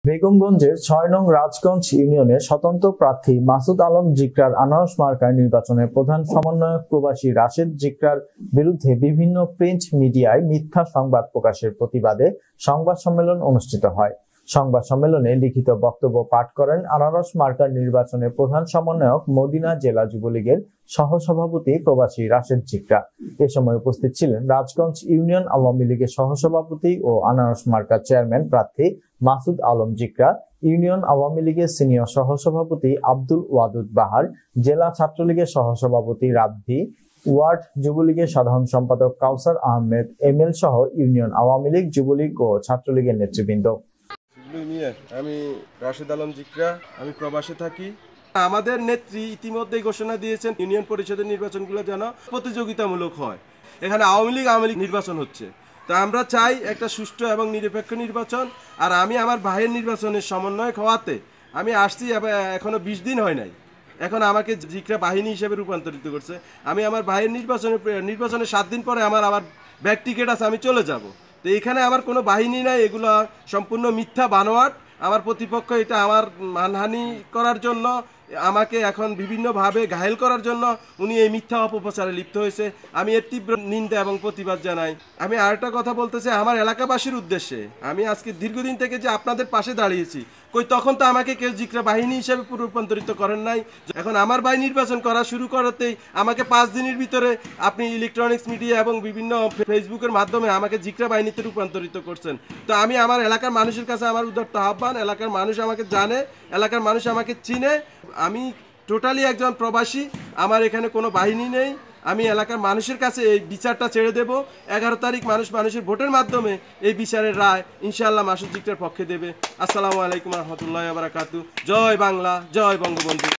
বেগমগঞ্জের ৬ নং রাজগঞ্জ ইউনিয়নের স্বতন্ত্র প্রার্থী মাসুদ আলম জিকরার আনারস মার্কায় নির্বাচনের প্রধান সমন্বয়ক প্রবাসী রাশেদ জিকরার বিরুদ্ধে বিভিন্ন প্রিন্ট মিডিয়ায় মিথ্যা সংবাদ প্রকাশের প্রতিবাদে সংবাদ সম্মেলন অনুষ্ঠিত হয়। সংবাদ সম্মেলনে লিখিত বক্তব্য পাঠ করেন আনারস মার্কার নির্বাচনের প্রধান সমন্বয়ক মদিনা জেলা যুবলীগের সহসভাপতি প্রবাসী রাশেদ জিকরা। এ সময় উপস্থিত ছিলেন রাজগঞ্জ ইউনিয়ন আওয়ামী লীগের সহসভাপতি ও আনারস মার্কার চেয়ারম্যান প্রার্থী মাসুদ আলম জিকরা, ইউনিয়ন আওয়ামী লীগের সিনিয়র সহসভাপতি আব্দুল ওয়াদুদ বাহার, জেলা ছাত্রলীগের সহসভাপতি রাব্বি, ওয়ার্ড যুবলীগের সাধারণ সম্পাদক কাউসার আহমেদ এমএল সহ ইউনিয়ন আওয়ামী লীগ, যুবলীগ ও ছাত্রলীগের নেতৃবৃন্দ। আমি রাশেদ আলম জিকরা, আমি প্রবাসে থাকি। আমাদের নেত্রী ইতিমধ্যেই ঘোষণা দিয়েছেন ইউনিয়ন পরিষদের নির্বাচনগুলো যেন প্রতিযোগিতামূলক হয়। এখানে আওয়ামী লীগ নির্বাচন হচ্ছে, তো আমরা চাই একটা সুষ্ঠু এবং নিরপেক্ষ নির্বাচন। আর আমি আমার ভাইয়ের নির্বাচনের সমন্বয়ক হওয়াতে আমি আসছি, এখনো 20 দিন হয় নাই, এখন আমাকে জিকরা বাহিনী হিসেবে রূপান্তরিত করছে। আমি আমার ভাইয়ের নির্বাচনের 7 দিন পরে আমার আবার ব্যাক টিকিট আছে, আমি চলে যাব। তো এখানে আমার কোনো বাহিনী নাই, এগুলো সম্পূর্ণ মিথ্যা বানোয়াট। আমার প্রতিপক্ষ এটা আমার মানহানি করার জন্য, আমাকে এখন বিভিন্নভাবে ঘায়েল করার জন্য উনি এই মিথ্যা অপপ্রচারে লিপ্ত হয়েছে। আমি এর তীব্র নিন্দা এবং প্রতিবাদ জানাই। আমি আরেকটা কথা বলতে চাই আমার এলাকাবাসীর উদ্দেশ্যে। আমি আজকে দীর্ঘদিন থেকে যে আপনাদের পাশে দাঁড়িয়েছি, তখন তো আমাকে কেউ জিকরা বাহিনী হিসেবে রূপান্তরিত করেন নাই। এখন আমার ভাই নির্বাচন করা শুরু করাতেই আমাকে 5 দিনের ভিতরে আপনি ইলেকট্রনিক্স মিডিয়া এবং বিভিন্ন ফেসবুকের মাধ্যমে আমাকে জিকরা বাহিনীতে রূপান্তরিত করছেন। তো আমি আমার এলাকার মানুষের কাছে আমার উদাত্ত আহ্বান, এলাকার মানুষ আমাকে জানে, এলাকার মানুষ আমাকে চিনে। আমি টোটালি একজন প্রবাসী, আমার এখানে কোনো বাহিনী নেই। আমি এলাকার মানুষের কাছে এই বিচারটা ছেড়ে দেব। 11 তারিখ মানুষের ভোটের মাধ্যমে এই বিচারের রায় ইনশাআল্লাহ মাসুদ জিকরার পক্ষে দেবে। আসসালামু আলাইকুম রহমতুল্লাহি ওয়া বারাকাতুহু। জয় বাংলা, জয় বঙ্গবন্ধু।